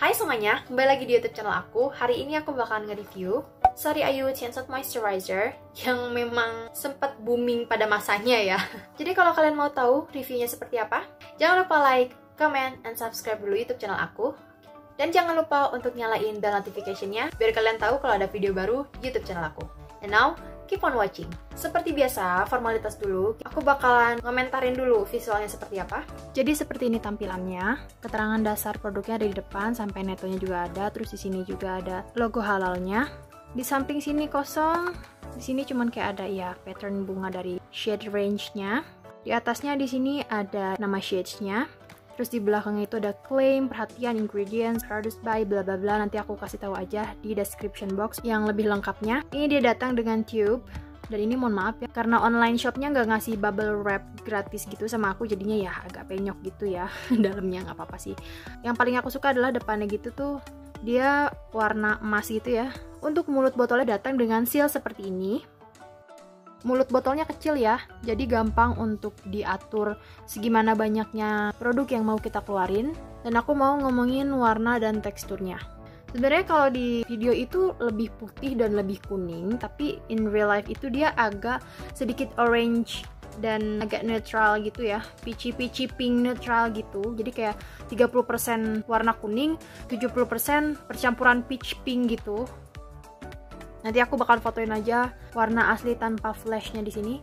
Hai semuanya, kembali lagi di YouTube channel aku. Hari ini aku bakalan nge-review Sari Ayu Tinted Moisturizer yang memang sempat booming pada masanya ya. Jadi kalau kalian mau tahu reviewnya seperti apa, jangan lupa like, comment, and subscribe dulu YouTube channel aku. Dan jangan lupa untuk nyalain bell notification-nya biar kalian tahu kalau ada video baru di YouTube channel aku. And now, keep on watching. Seperti biasa, formalitas dulu. Aku bakalan komentarin dulu visualnya seperti apa. Jadi seperti ini tampilannya. Keterangan dasar produknya ada di depan, sampai netonya juga ada. Terus di sini juga ada logo halalnya. Di samping sini kosong. Di sini cuman kayak ada ya pattern bunga dari shade range-nya. Di atasnya di sini ada nama shades-nya. Terus di belakangnya itu ada claim, perhatian, ingredients, produced by, bla bla bla. Nanti aku kasih tahu aja di description box yang lebih lengkapnya. Ini dia datang dengan tube. Dan ini mohon maaf ya, karena online shopnya nggak ngasih bubble wrap gratis gitu sama aku, jadinya ya agak penyok gitu ya. Dalamnya nggak apa-apa sih. Yang paling aku suka adalah depannya gitu tuh, dia warna emas gitu ya. Untuk mulut botolnya datang dengan seal seperti ini. Mulut botolnya kecil ya, jadi gampang untuk diatur segimana banyaknya produk yang mau kita keluarin. Dan aku mau ngomongin warna dan teksturnya. Sebenarnya kalau di video itu lebih putih dan lebih kuning, tapi in real life itu dia agak sedikit orange dan agak netral gitu ya, peachy pink netral gitu. Jadi kayak 30% warna kuning, 70% percampuran peach pink gitu. Nanti aku bakal fotoin aja warna asli tanpa flashnya di sini.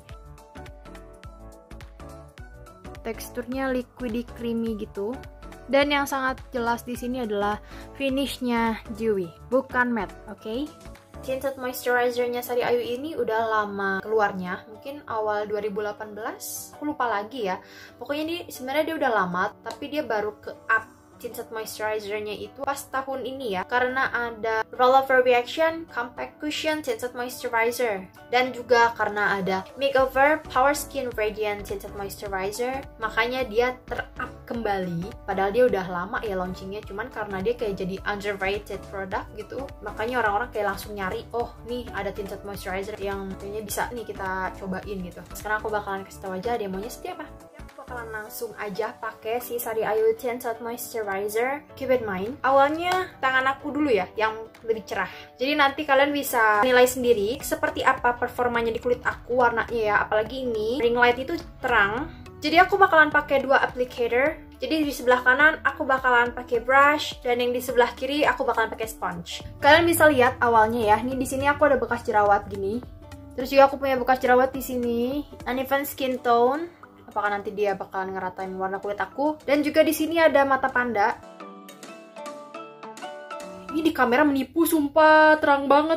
Teksturnya liquidy creamy gitu. Dan yang sangat jelas di sini adalah finishnya dewy, bukan matte, oke? Tinted moisturizer-nya Sari Ayu ini udah lama keluarnya, mungkin awal 2018, aku lupa lagi ya. Pokoknya ini sebenarnya dia udah lama, tapi dia baru ke up tinted moisturizer-nya itu pas tahun ini ya, karena ada Rollover Reaction Compact Cushion Tinted Moisturizer, dan juga karena ada Makeover Power Skin Radiant Tinted Moisturizer, makanya dia ter-up kembali. Padahal dia udah lama ya launchingnya, cuman karena dia kayak jadi underrated product gitu, makanya orang-orang kayak langsung nyari, oh nih ada tinted moisturizer yang kayaknya bisa nih kita cobain gitu. Sekarang aku bakalan kasih tau aja demonya seperti apa. Bakalan langsung aja pakai si Sari Ayu Tinted Moisturizer. Keep in mind, awalnya tangan aku dulu ya yang lebih cerah. Jadi nanti kalian bisa nilai sendiri seperti apa performanya di kulit aku warnanya ya. Apalagi ini ring light itu terang. Jadi aku bakalan pakai dua applicator. Jadi di sebelah kanan aku bakalan pakai brush dan yang di sebelah kiri aku bakalan pakai sponge. Kalian bisa lihat awalnya ya. Nih di sini aku ada bekas jerawat gini. Terus juga aku punya bekas jerawat di sini. Uneven skin tone. Apakah nanti dia bakalan ngeratain warna kulit aku? Dan juga di sini ada mata panda. Ini di kamera menipu, sumpah terang banget.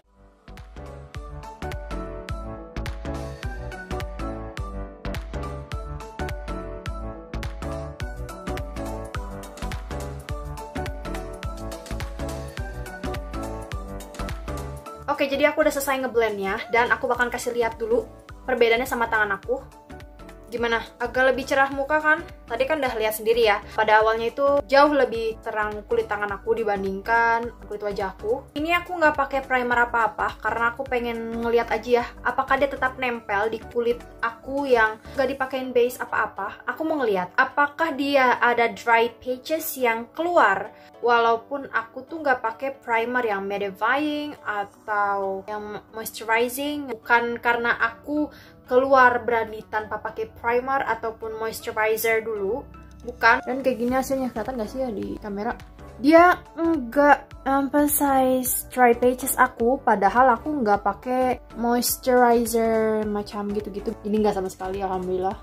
Oke, jadi aku udah selesai ngeblendnya dan aku bakalan kasih lihat dulu perbedaannya sama tangan aku. Gimana? Agak lebih cerah muka kan? Tadi kan udah lihat sendiri ya. Pada awalnya itu jauh lebih terang kulit tangan aku dibandingkan kulit wajah aku. Ini aku nggak pakai primer apa-apa karena aku pengen ngeliat aja ya apakah dia tetap nempel di kulit aku yang nggak dipakein base apa-apa. Aku mau ngeliat apakah dia ada dry patches yang keluar walaupun aku tuh nggak pakai primer yang mattifying atau yang moisturizing. Bukan karena aku keluar berani tanpa pakai primer ataupun moisturizer dulu, bukan. Dan kayak gini hasilnya, kelihatan gak sih ya di kamera? Dia nggak emphasize dry patches aku, padahal aku nggak pakai moisturizer macam gitu-gitu. Ini nggak sama sekali, alhamdulillah.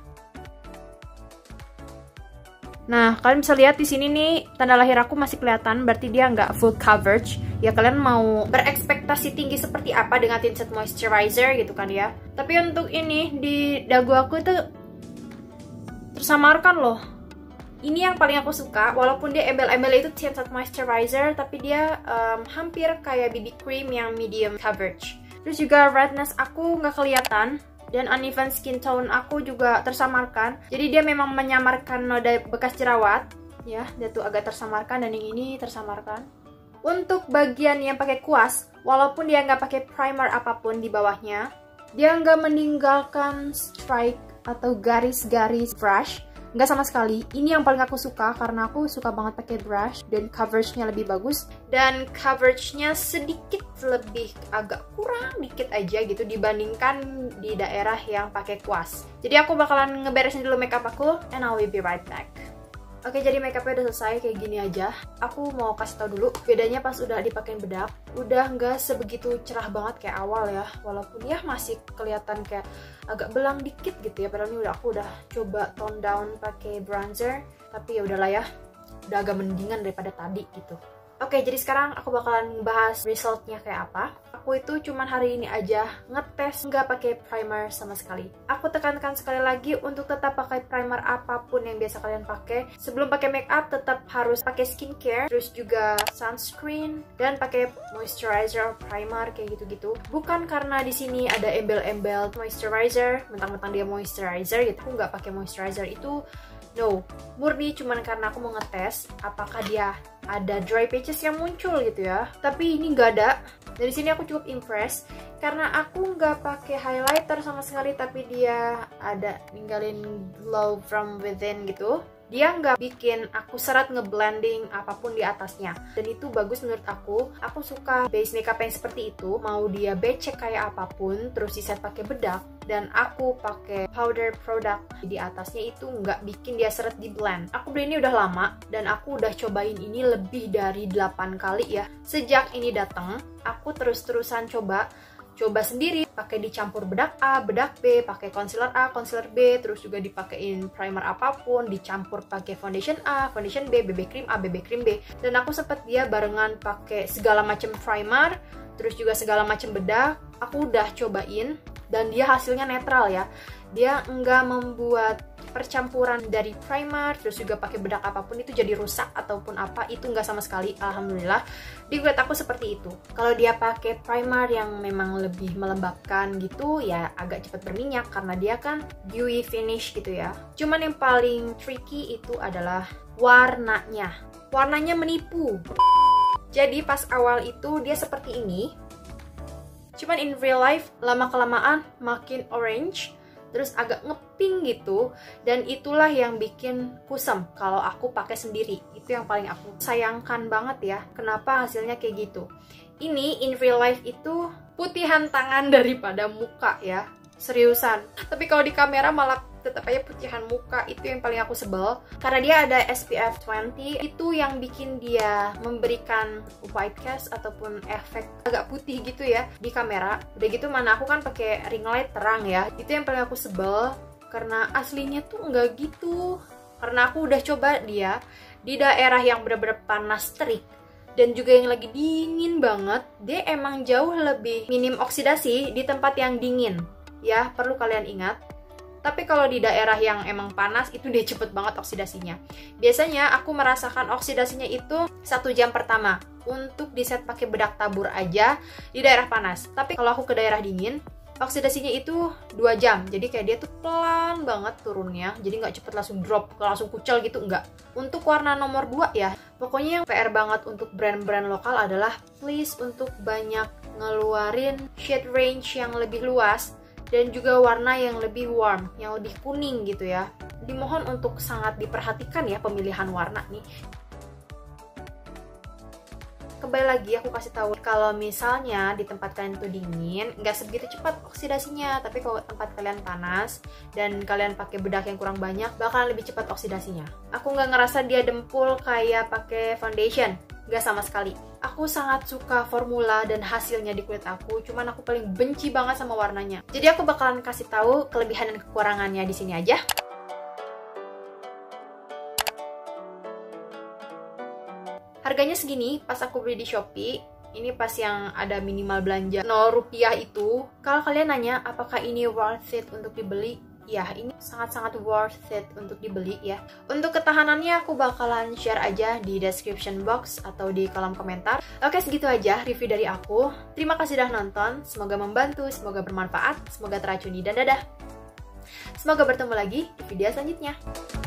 Nah, kalian bisa lihat di sini nih tanda lahir aku masih kelihatan, berarti dia nggak full coverage. Ya kalian mau berekspektasi tinggi seperti apa dengan tinted moisturizer gitu kan ya. Tapi untuk ini di dagu aku itu tersamarkan loh. Ini yang paling aku suka, walaupun dia embel-embel itu tinted moisturizer, tapi dia hampir kayak BB cream yang medium coverage. Terus juga redness aku nggak kelihatan. Dan uneven skin tone aku juga tersamarkan. Jadi dia memang menyamarkan noda bekas jerawat. Ya, dia tuh agak tersamarkan dan yang ini tersamarkan. Untuk bagian yang pakai kuas, walaupun dia nggak pakai primer apapun di bawahnya, dia nggak meninggalkan strike atau garis-garis brush. Nggak sama sekali. Ini yang paling aku suka karena aku suka banget pakai brush dan coveragenya lebih bagus. Dan coveragenya sedikit lebih agak kurang dikit aja gitu dibandingkan di daerah yang pakai kuas. Jadi aku bakalan ngeberesin dulu makeup aku and I will be right back. Oke, jadi makeupnya udah selesai kayak gini aja. Aku mau kasih tau dulu bedanya pas udah dipakein bedak. Udah nggak sebegitu cerah banget kayak awal ya. Walaupun ya masih kelihatan kayak agak belang dikit gitu ya. Padahal ini aku udah coba tone down pakai bronzer. Tapi ya udahlah ya, udah agak mendingan daripada tadi gitu. Oke, jadi sekarang aku bakalan bahas resultnya kayak apa. Aku itu cuman hari ini aja ngetes nggak pakai primer sama sekali. Aku tekankan sekali lagi untuk tetap pakai primer apapun yang biasa kalian pakai. Sebelum pakai make up tetap harus pakai skincare, terus juga sunscreen dan pakai moisturizer, primer kayak gitu-gitu. Bukan karena di sini ada embel-embel moisturizer, mentang-mentang dia moisturizer gitu. Aku nggak pakai moisturizer itu. No, murni cuman karena aku mau ngetes apakah dia ada dry patches yang muncul gitu ya. Tapi ini nggak ada. Dari sini aku cukup impress karena aku nggak pakai highlighter sama sekali, tapi dia ada ninggalin glow from within gitu. Dia nggak bikin aku seret ngeblending apapun di atasnya. Dan itu bagus menurut aku. Aku suka base makeup yang seperti itu. Mau dia becek kayak apapun, terus diset pakai bedak. Dan aku pakai powder product di atasnya itu nggak bikin dia seret di blend. Aku beli ini udah lama dan aku udah cobain ini lebih dari 8 kali ya. Sejak ini datang, aku terus-terusan coba sendiri, pakai dicampur bedak A, bedak B, pakai concealer A, concealer B, terus juga dipakein primer apapun, dicampur pakai foundation A, foundation B, BB cream A, BB cream B. Dan aku sempet dia barengan pakai segala macam primer, terus juga segala macam bedak. Aku udah cobain dan dia hasilnya netral ya. Dia enggak membuat percampuran dari primer, terus juga pakai bedak apapun itu jadi rusak ataupun apa, itu nggak sama sekali. Alhamdulillah di kulit aku seperti itu. Kalau dia pakai primer yang memang lebih melembabkan gitu ya agak cepat berminyak karena dia kan dewy finish gitu ya. Cuman yang paling tricky itu adalah warnanya menipu. Jadi pas awal itu dia seperti ini, cuman in real life lama-kelamaan makin orange, terus agak ngeping gitu, dan itulah yang bikin kusam kalau aku pakai sendiri. Itu yang paling aku sayangkan banget ya, kenapa hasilnya kayak gitu. Ini in real life itu putihan tangan daripada muka ya, seriusan. Tapi kalau di kamera malah tetap aja putihan muka. Itu yang paling aku sebel karena dia ada SPF 20, itu yang bikin dia memberikan white cast ataupun efek agak putih gitu ya di kamera. Udah gitu mana aku kan pakai ring light terang ya, itu yang paling aku sebel karena aslinya tuh nggak gitu. Karena aku udah coba dia di daerah yang bener-bener panas terik dan juga yang lagi dingin banget, dia emang jauh lebih minim oksidasi di tempat yang dingin ya, perlu kalian ingat. Tapi kalau di daerah yang emang panas itu dia cepet banget oksidasinya. Biasanya aku merasakan oksidasinya itu 1 jam pertama untuk diset pakai bedak tabur aja di daerah panas. Tapi kalau aku ke daerah dingin, oksidasinya itu 2 jam. Jadi kayak dia tuh pelan banget turunnya. Jadi nggak cepet langsung drop, langsung kucel gitu, enggak. Untuk warna nomor 2 ya, pokoknya yang PR banget untuk brand-brand lokal adalah please untuk banyak ngeluarin shade range yang lebih luas dan juga warna yang lebih warm, yang lebih kuning gitu ya. Dimohon untuk sangat diperhatikan ya pemilihan warna nih. Kembali lagi aku kasih tahu, kalau misalnya di tempat kalian itu dingin, nggak sebegitu cepat oksidasinya. Tapi kalau tempat kalian panas dan kalian pakai bedak yang kurang banyak, bakalan lebih cepat oksidasinya. Aku nggak ngerasa dia dempul kayak pakai foundation, nggak sama sekali. Aku sangat suka formula dan hasilnya di kulit aku, cuman aku paling benci banget sama warnanya. Jadi aku bakalan kasih tahu kelebihan dan kekurangannya di sini aja. Harganya segini pas aku beli di Shopee. Ini pas yang ada minimal belanja 0 rupiah itu. Kalau kalian nanya apakah ini worth it untuk dibeli, ya ini sangat-sangat worth it untuk dibeli ya. Untuk ketahanannya aku bakalan share aja di description box atau di kolom komentar. Oke, segitu aja review dari aku. Terima kasih sudah nonton, semoga membantu, semoga bermanfaat, semoga teracuni, dan dadah. Semoga bertemu lagi di video selanjutnya.